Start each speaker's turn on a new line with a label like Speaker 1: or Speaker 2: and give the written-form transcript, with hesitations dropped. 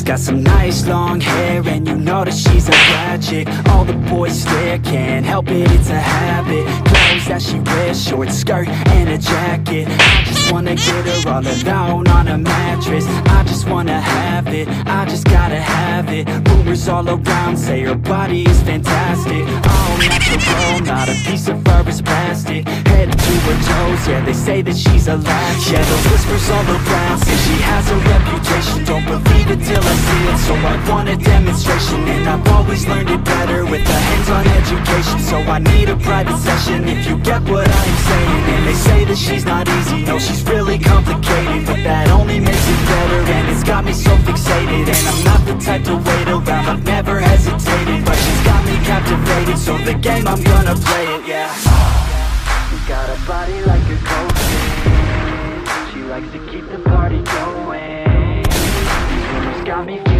Speaker 1: got some nice long hair, and you know that she's a bad chick. All the boys stare, can't help it, it's a habit. Clothes that she wears, short skirt and a jacket. I just wanna get her all alone on a mattress. I just wanna have it, I just gotta have it. Rumors all around say her body is fantastic. All natural, not a piece of fur is plastic. Head to her toes, yeah, they say that she's a latch. Yeah, those whispers all around say she has a reputation. Don't believe it till I see it, so I want a demonstration. And I've always learned it better with a hands-on education. So I need a private session, if you get what I'm saying. And they say that she's not easy, no, she's really complicated. But that only makes it better, and it's got me so fixated. And I'm not the type to wait around, I've never hesitated. But she's got me captivated, so the game, I'm gonna play it, yeah. She got a body like a cocaine. She likes to keep the party going. These rumors got me feeling